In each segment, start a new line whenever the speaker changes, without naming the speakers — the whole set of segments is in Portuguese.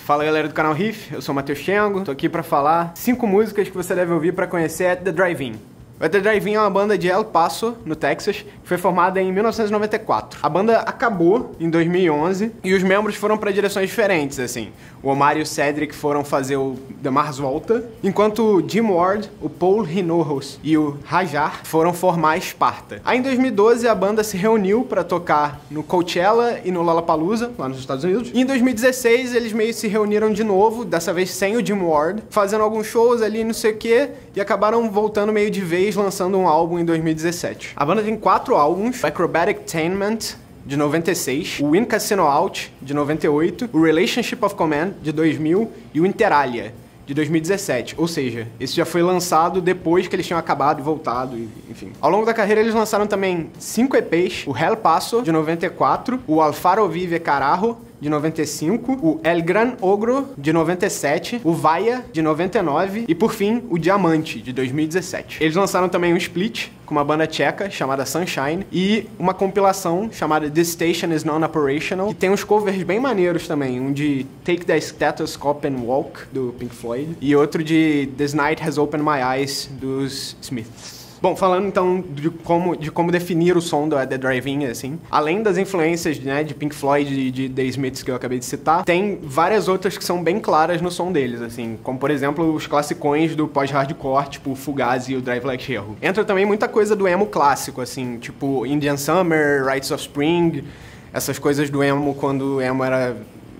Fala galera do canal Riff, eu sou o Matheus Chengo, tô aqui pra falar 5 músicas que você deve ouvir pra conhecer At The Drive-In. O At The Drive-In é uma banda de El Paso, no Texas, que foi formada em 1994. A banda acabou em 2011 e os membros foram pra direções diferentes, assim. O Omar e o Cedric foram fazer o The Mars Volta, enquanto o Jim Ward, o Paul Hinojos e o Rajar foram formar Sparta. Aí em 2012 a banda se reuniu pra tocar no Coachella e no Lollapalooza, lá nos Estados Unidos. E em 2016 eles meio se reuniram de novo, dessa vez sem o Jim Ward, fazendo alguns shows ali, não sei o que, e acabaram voltando meio de vez, lançando um álbum em 2017. A banda tem 4 álbuns: o Acrobatic Tainment, de 96, o In Casino Out, de 98, o Relationship of Command, de 2000 e o Interalia, de 2017. Ou seja, esse já foi lançado depois que eles tinham acabado e voltado, enfim. Ao longo da carreira eles lançaram também 5 EPs, o Hell Paso, de 94, o Alfaro Vive Carajo, de 95, o El Gran Ogro, de 97, o Vaya, de 99 e, por fim, o Diamante, de 2017. Eles lançaram também um split com uma banda tcheca chamada Sunshine e uma compilação chamada This Station Is Non-Operational, que tem uns covers bem maneiros também, um de Take the Stethoscope and Walk, do Pink Floyd, e outro de This Night Has Opened My Eyes, dos Smiths. Bom, falando então de como definir o som do At The Drive-In, assim, além das influências, né, de Pink Floyd e de The Smiths que eu acabei de citar, tem várias outras que são bem claras no som deles, assim, como por exemplo os classicões do pós-hardcore, tipo o Fugazi e o Drive Like Hero. Entra também muita coisa do emo clássico, assim, tipo Indian Summer, Rites of Spring, essas coisas do emo quando o emo era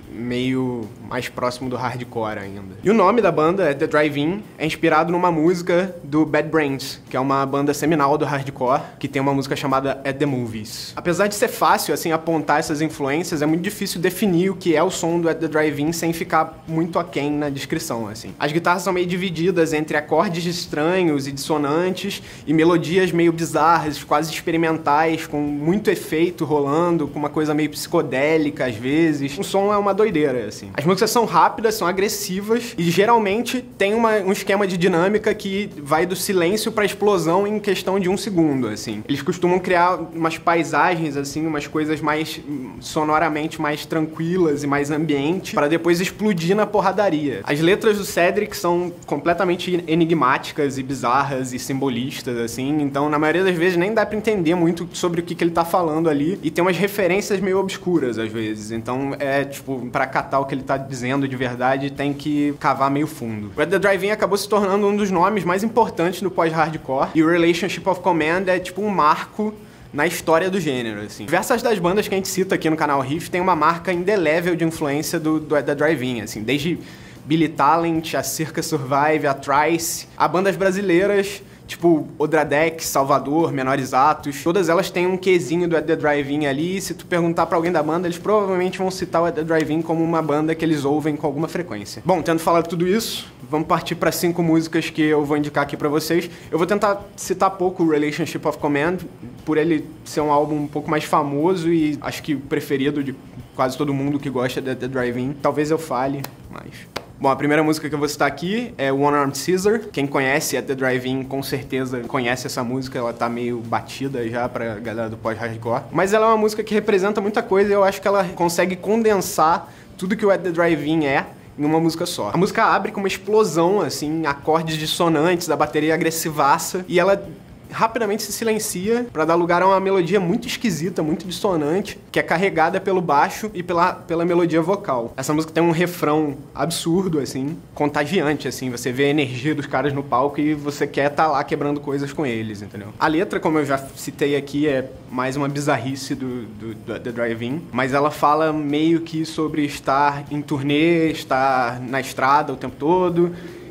meio mais próximo do hardcore ainda. E o nome da banda, At The Drive-In, é inspirado numa música do Bad Brains, que é uma banda seminal do hardcore, que tem uma música chamada At The Movies. Apesar de ser fácil, assim, apontar essas influências, é muito difícil definir o que é o som do At The Drive-In sem ficar muito aquém na descrição, assim. As guitarras são meio divididas entre acordes estranhos e dissonantes e melodias meio bizarras, quase experimentais, com muito efeito rolando, com uma coisa meio psicodélica às vezes. O som é uma doideira, assim. As músicas são rápidas, são agressivas e geralmente tem um esquema de dinâmica que vai do silêncio pra explosão em questão de 1 segundo, assim. Eles costumam criar umas paisagens, assim, umas coisas mais sonoramente mais tranquilas e mais ambiente para depois explodir na porradaria. As letras do Cedric são completamente enigmáticas e bizarras e simbolistas, assim, então na maioria das vezes nem dá pra entender muito sobre o que ele tá falando ali e tem umas referências meio obscuras às vezes, então é tipo, pra catar o que ele tá dizendo de verdade, tem que cavar meio fundo. O At The Drive-In acabou se tornando um dos nomes mais importantes do pós-hardcore, e o Relationship of Command é tipo um marco na história do gênero, assim. Diversas das bandas que a gente cita aqui no canal Riff tem uma marca indelével de influência do At The Drive-In, assim, desde Billy Talent, a Circus Survive, a Trice, a bandas brasileiras, tipo Odradex, Salvador, Menores Atos, todas elas têm um quezinho do At The Drive-In ali, e se tu perguntar pra alguém da banda, eles provavelmente vão citar o At The Drive-In como uma banda que eles ouvem com alguma frequência. Bom, tendo falado tudo isso, vamos partir para 5 músicas que eu vou indicar aqui pra vocês. Eu vou tentar citar pouco o Relationship of Command, por ele ser um álbum um pouco mais famoso e acho que o preferido de quase todo mundo que gosta de At The Drive-In. Talvez eu fale, mas... Bom, a primeira música que eu vou citar aqui é One Armed Caesar. Quem conhece At The Drive-In com certeza conhece essa música, ela tá meio batida já pra galera do pós-hardcore. Mas ela é uma música que representa muita coisa e eu acho que ela consegue condensar tudo que o At The Drive-In é em uma música só. A música abre com uma explosão, assim, acordes dissonantes, a bateria agressivaça, e ela rapidamente se silencia para dar lugar a uma melodia muito esquisita, muito dissonante, que é carregada pelo baixo e pela melodia vocal. Essa música tem um refrão absurdo, assim, contagiante, assim, você vê a energia dos caras no palco e você quer estar lá quebrando coisas com eles, entendeu? A letra, como eu já citei aqui, é mais uma bizarrice do The Drive-In, mas ela fala meio que sobre estar em turnê, estar na estrada o tempo todo,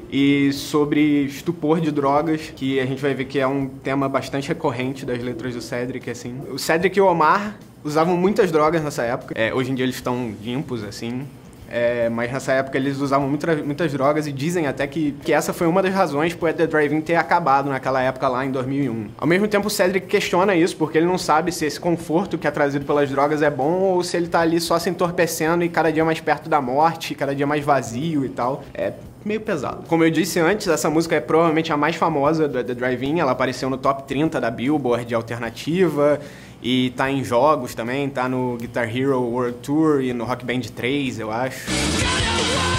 e sobre estupor de drogas, que a gente vai ver que é um tema bastante recorrente das letras do Cedric, assim. O Cedric e o Omar usavam muitas drogas nessa época. Hoje em dia eles estão limpos, assim. Mas nessa época eles usavam muitas drogas e dizem até que essa foi uma das razões pro At The Drive-In ter acabado naquela época lá em 2001. Ao mesmo tempo o Cedric questiona isso, porque ele não sabe se esse conforto que é trazido pelas drogas é bom ou se ele tá ali só se entorpecendo e cada dia mais perto da morte, cada dia mais vazio e tal. É meio pesado. Como eu disse antes, essa música é provavelmente a mais famosa do At The Drive-In, ela apareceu no top 30 da Billboard de alternativa e tá em jogos também, tá no Guitar Hero World Tour e no Rock Band 3, eu acho.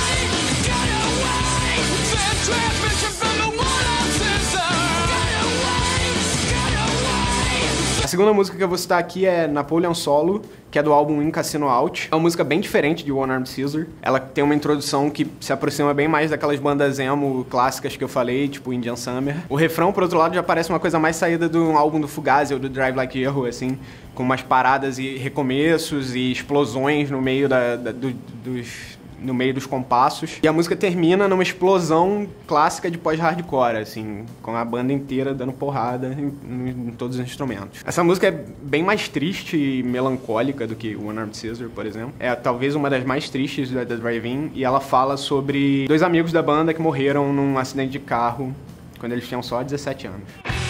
A segunda música que eu vou citar aqui é Napoleon Solo, que é do álbum In Casino Out. É uma música bem diferente de One Armed Scissor. Ela tem uma introdução que se aproxima bem mais daquelas bandas emo clássicas que eu falei, tipo Indian Summer. O refrão, por outro lado, já parece uma coisa mais saída do álbum do Fugazi ou do Drive Like Hero, assim, com umas paradas e recomeços e explosões no meio no meio dos compassos. E a música termina numa explosão clássica de pós-hardcore, assim, com a banda inteira dando porrada em todos os instrumentos. Essa música é bem mais triste e melancólica do que One Armed Scissor, por exemplo. É talvez uma das mais tristes da Drive-In, e ela fala sobre dois amigos da banda que morreram num acidente de carro quando eles tinham só 17 anos.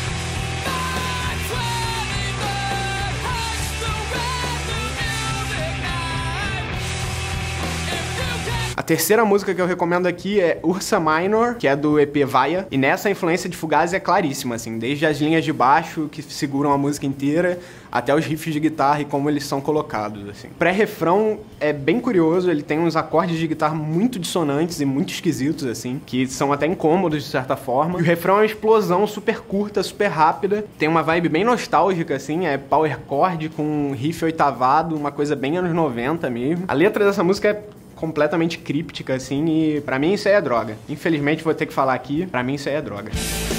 A terceira música que eu recomendo aqui é Ursa Minor, que é do EP Vaia, e nessa a influência de Fugazi é claríssima, assim, desde as linhas de baixo que seguram a música inteira, até os riffs de guitarra e como eles são colocados, assim. Pré-refrão é bem curioso, ele tem uns acordes de guitarra muito dissonantes e muito esquisitos, assim, que são até incômodos de certa forma. E o refrão é uma explosão super curta, super rápida, tem uma vibe bem nostálgica, assim, é power chord com riff oitavado, uma coisa bem anos 90 mesmo. A letra dessa música é completamente críptica, assim, e pra mim isso aí é droga. Infelizmente vou ter que falar aqui, pra mim isso aí é droga.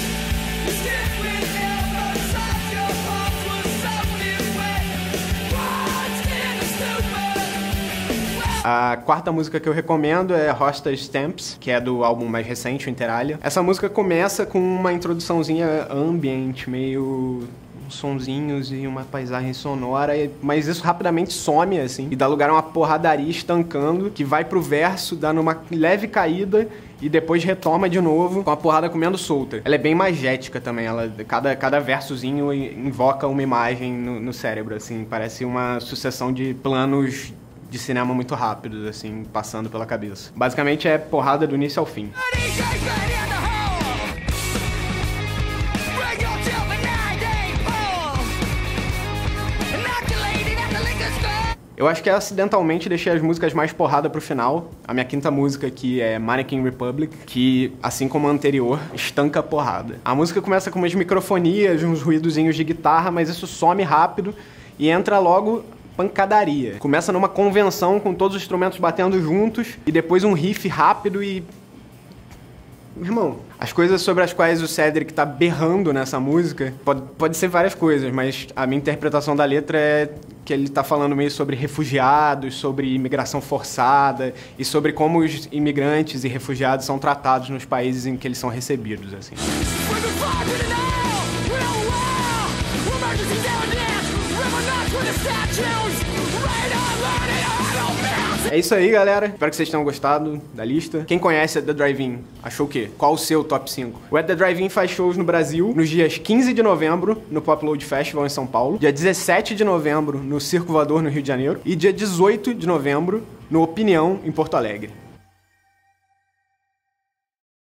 A quarta música que eu recomendo é Hostage Stamps, que é do álbum mais recente, o Inter Alia. Essa música começa com uma introduçãozinha ambient, meio sonzinhos e uma paisagem sonora, mas isso rapidamente some, assim, e dá lugar a uma porradaria estancando, que vai pro verso, dando uma leve caída e depois retoma de novo com a porrada comendo solta. Ela é bem magética também, cada versozinho invoca uma imagem no cérebro, assim, parece uma sucessão de planos de cinema muito rápidos, assim, passando pela cabeça. Basicamente é porrada do início ao fim. Eu acho que acidentalmente deixei as músicas mais porrada pro final. A minha quinta música aqui é Mannequin Republic, que, assim como a anterior, estanca a porrada. A música começa com umas microfonias, uns ruidozinhos de guitarra, mas isso some rápido e entra logo pancadaria. Começa numa convenção com todos os instrumentos batendo juntos e depois um riff rápido e... Irmão, as coisas sobre as quais o Cedric tá berrando nessa música pode ser várias coisas, mas a minha interpretação da letra é que ele tá falando meio sobre refugiados, sobre imigração forçada e sobre como os imigrantes e refugiados são tratados nos países em que eles são recebidos, assim. É isso aí, galera. Espero que vocês tenham gostado da lista. Quem conhece The Drive-In, achou o quê? Qual o seu top 5? O The Drive-In faz shows no Brasil nos dias 15 de novembro, no Pop Load Festival em São Paulo, dia 17 de novembro, no Circo Voador, no Rio de Janeiro, e dia 18 de novembro, no Opinião, em Porto Alegre.